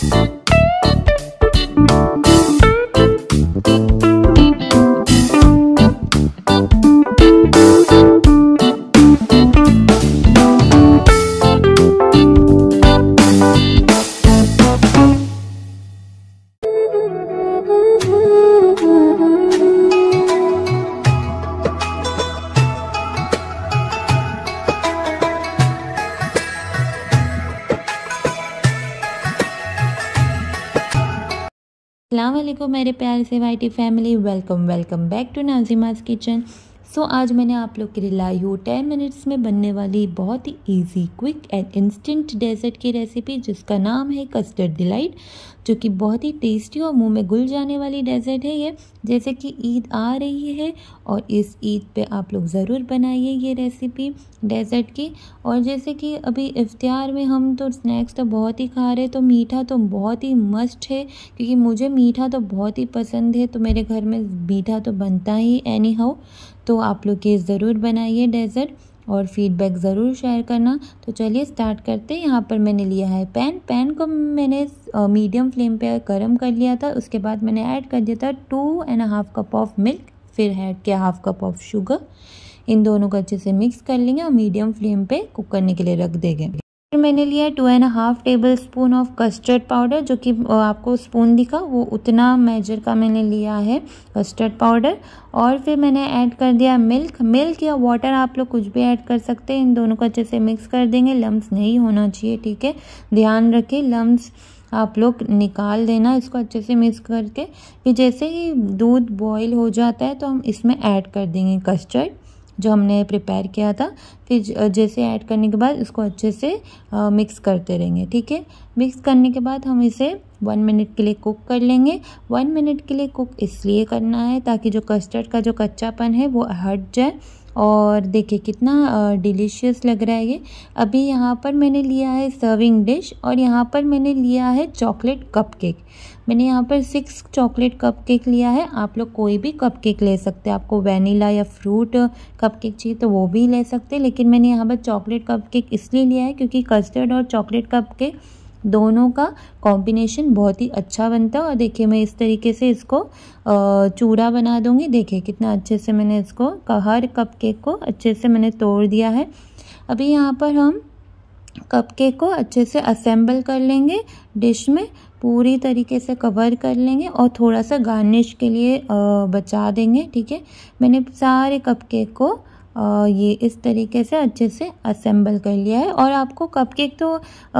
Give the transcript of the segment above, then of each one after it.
अस्सलाम वालेकुम मेरे प्यारे से YT family, welcome back to Nazima's kitchen. So आज मैंने आप लोग के लिए लाई हूँ 10 मिनट्स में बनने वाली बहुत ही easy, quick and instant dessert की रेसिपी, जिसका नाम है कस्टर्ड डिलाइट, जो कि बहुत ही टेस्टी और मुंह में घुल जाने वाली डेजर्ट है ये। जैसे कि ईद आ रही है और इस ईद पे आप लोग ज़रूर बनाइए ये रेसिपी डेजर्ट की। और जैसे कि अभी इफ्तियार में हम तो स्नैक्स तो बहुत ही खा रहे हैं, तो मीठा तो बहुत ही मस्ट है, क्योंकि मुझे मीठा तो बहुत ही पसंद है, तो मेरे घर में मीठा तो बनता ही एनी हाउ। तो आप लोग ये ज़रूर बनाइए डेजर्ट और फीडबैक ज़रूर शेयर करना। तो चलिए स्टार्ट करते हैं। यहाँ पर मैंने लिया है पैन को मैंने मीडियम फ्लेम पे गर्म कर लिया था। उसके बाद मैंने ऐड कर दिया था 2.5 कप ऑफ मिल्क, फिर ऐड किया 1/2 कप ऑफ शुगर। इन दोनों को अच्छे से मिक्स कर लेंगे और मीडियम फ्लेम पे कुक करने के लिए रख देंगे। फिर मैंने लिया 2.5 tablespoon of custard powder, जो कि आपको स्पून दिखा वो उतना मेजर का मैंने लिया है कस्टर्ड पाउडर। और फिर मैंने ऐड कर दिया मिल्क या वाटर, आप लोग कुछ भी ऐड कर सकते हैं। इन दोनों को अच्छे से मिक्स कर देंगे। लम्स नहीं होना चाहिए, ठीक है, ध्यान रखें, लम्स आप लोग निकाल देना इसको अच्छे से मिक्स करके। फिर जैसे ही दूध बॉईल हो जाता है तो हम इसमें ऐड कर देंगे कस्टर्ड जो हमने प्रिपेयर किया था। फिर जैसे ऐड करने के बाद इसको अच्छे से मिक्स करते रहेंगे, ठीक है। मिक्स करने के बाद हम इसे 1 मिनट के लिए कुक कर लेंगे। 1 मिनट के लिए कुक इसलिए करना है ताकि जो कस्टर्ड का जो कच्चापन है वो हट जाए। और देखिए कितना डिलीशियस लग रहा है ये। अभी यहाँ पर मैंने लिया है सर्विंग डिश और यहाँ पर मैंने लिया है चॉकलेट कपकेक। मैंने यहाँ पर 6 चॉकलेट कपकेक लिया है। आप लोग कोई भी कपकेक ले सकते हैं, आपको वैनिला या फ्रूट कपकेक चाहिए तो वो भी ले सकते हैं, लेकिन मैंने यहाँ पर चॉकलेट कपकेक इसलिए लिया है क्योंकि कस्टर्ड और चॉकलेट कपकेक दोनों का कॉम्बिनेशन बहुत ही अच्छा बनता है। और देखिए मैं इस तरीके से इसको चूरा बना दूंगी। देखिए कितना अच्छे से मैंने इसको हर कपकेक को अच्छे से मैंने तोड़ दिया है। अभी यहाँ पर हम कपकेक को अच्छे से असेंबल कर लेंगे, डिश में पूरी तरीके से कवर कर लेंगे और थोड़ा सा गार्निश के लिए बचा देंगे, ठीक है। मैंने सारे कपकेक को ये इस तरीके से अच्छे से असेंबल कर लिया है। और आपको कपकेक तो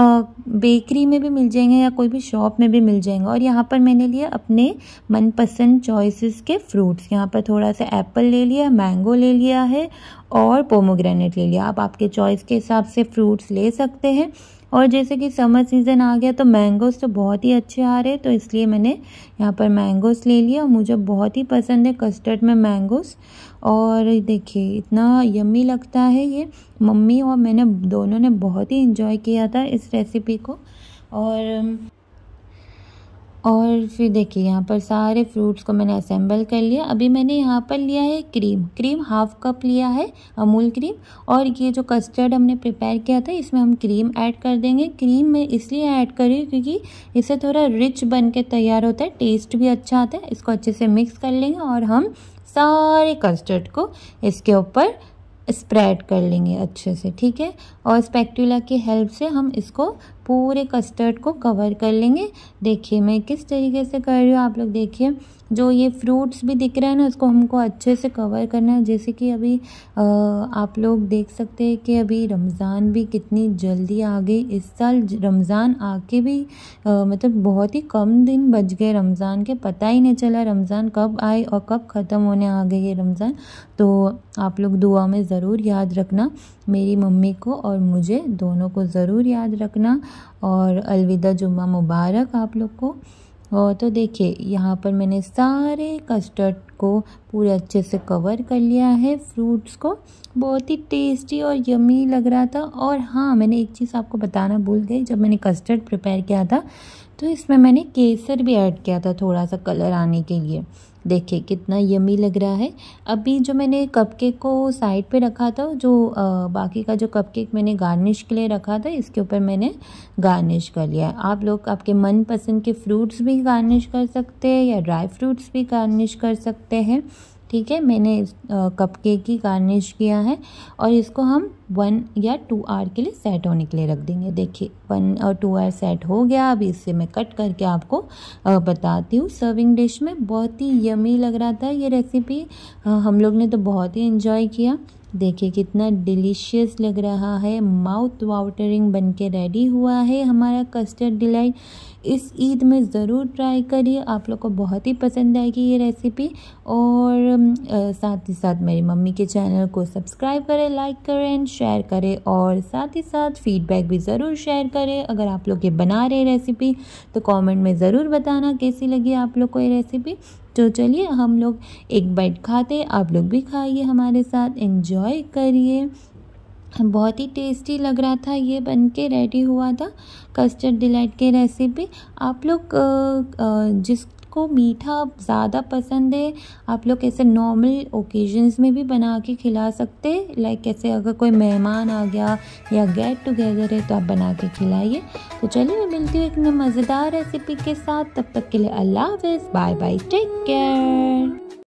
बेकरी में भी मिल जाएंगे या कोई भी शॉप में भी मिल जाएंगे। और यहाँ पर मैंने लिया अपने मनपसंद चॉइसेस के फ्रूट्स। यहाँ पर थोड़ा सा एप्पल ले लिया, मैंगो ले लिया है और पोमोग्रेनेट ले लिया। आप आपके चॉइस के हिसाब से फ्रूट्स ले सकते हैं। और जैसे कि समर सीज़न आ गया तो मैंगोज़ तो बहुत ही अच्छे आ रहे हैं, तो इसलिए मैंने यहाँ पर मैंगोज़ ले लिया। मुझे बहुत ही पसंद है कस्टर्ड में मैंगोज़। और देखिए इतना यम्मी लगता है ये। मम्मी और मैंने दोनों ने बहुत ही इंजॉय किया था इस रेसिपी को। और फिर देखिए यहाँ पर सारे फ्रूट्स को मैंने असेंबल कर लिया। अभी मैंने यहाँ पर लिया है क्रीम 1/2 कप लिया है अमूल क्रीम। और ये जो कस्टर्ड हमने प्रिपेयर किया था इसमें हम क्रीम ऐड कर देंगे। क्रीम मैं इसलिए ऐड कर रही हूँ क्योंकि इससे थोड़ा रिच बन के तैयार होता है, टेस्ट भी अच्छा आता है। इसको अच्छे से मिक्स कर लेंगे और हम सारे कस्टर्ड को इसके ऊपर स्प्रेड कर लेंगे अच्छे से, ठीक है। और स्पैटुला की हेल्प से हम इसको पूरे कस्टर्ड को कवर कर लेंगे। देखिए मैं किस तरीके से कर रही हूँ, आप लोग देखिए। जो ये फ्रूट्स भी दिख रहे हैं ना, इसको हमको अच्छे से कवर करना है। जैसे कि अभी आप लोग देख सकते हैं कि अभी रमज़ान भी कितनी जल्दी आ गई। इस साल रमज़ान आके भी मतलब बहुत ही कम दिन बच गए रमज़ान के, पता ही नहीं चला रमज़ान कब आए और कब ख़त्म होने आ गई ये रमज़ान। तो आप लोग दुआ में ज़रूर याद रखना, मेरी मम्मी को और मुझे दोनों को ज़रूर याद रखना। और अलविदा जुम्मा मुबारक आप लोग को। और तो देखिए यहाँ पर मैंने सारे कस्टर्ड को पूरे अच्छे से कवर कर लिया है फ्रूट्स को। बहुत ही टेस्टी और यमी लग रहा था। और हाँ, मैंने एक चीज़ आपको बताना भूल गई, जब मैंने कस्टर्ड प्रिपेयर किया था तो इसमें मैंने केसर भी ऐड किया था थोड़ा सा कलर आने के लिए। देखिए कितना यमी लग रहा है। अभी जो मैंने कपकेक को साइड पे रखा था, जो बाकी का जो कपकेक मैंने गार्निश के लिए रखा था, इसके ऊपर मैंने गार्निश कर लिया है। आप लोग आपके मनपसंद के फ्रूट्स भी गार्निश कर सकते हैं या ड्राई फ्रूट्स भी गार्निश कर सकते हैं। ठीक है, मैंने कपकेक ही गार्निश किया है और इसको हम 1 या 2 आवर के लिए सेट होने के लिए रख देंगे। देखिए 1 और 2 आवर सेट हो गया। अभी इससे मैं कट करके आपको बताती हूँ सर्विंग डिश में। बहुत ही यमी लग रहा था ये रेसिपी, हम लोग ने तो बहुत ही एंजॉय किया। देखिए कितना डिलीशियस लग रहा है, माउथ वाटरिंग बन के रेडी हुआ है हमारा कस्टर्ड डिलाइट। इस ईद में ज़रूर ट्राई करिए, आप लोग को बहुत ही पसंद आएगी ये रेसिपी। और साथ ही साथ मेरी मम्मी के चैनल को सब्सक्राइब करें, लाइक करें एंड शेयर करें। और साथ ही साथ फीडबैक भी ज़रूर शेयर करें। अगर आप लोग ये बना रहे रेसिपी तो कमेंट में ज़रूर बताना कैसी लगी आप लोग को ये रेसिपी। तो चलिए हम लोग एक बाइट खाते, आप लोग भी खाइए हमारे साथ, एंजॉय करिए। बहुत ही टेस्टी लग रहा था, ये बन के रेडी हुआ था कस्टर्ड डिलाइट की रेसिपी। आप लोग जिसको मीठा ज़्यादा पसंद है, आप लोग ऐसे नॉर्मल ओकेजन्स में भी बना के खिला सकते हैं। लाइक ऐसे अगर कोई मेहमान आ गया या गेट टुगेदर है तो आप बना के खिलाइए। तो चलिए मैं मिलती हूँ एक मज़ेदार रेसिपी के साथ। तब तक के लिए अल्लाह हाफ़िज़, बाय बाय, टेक केयर।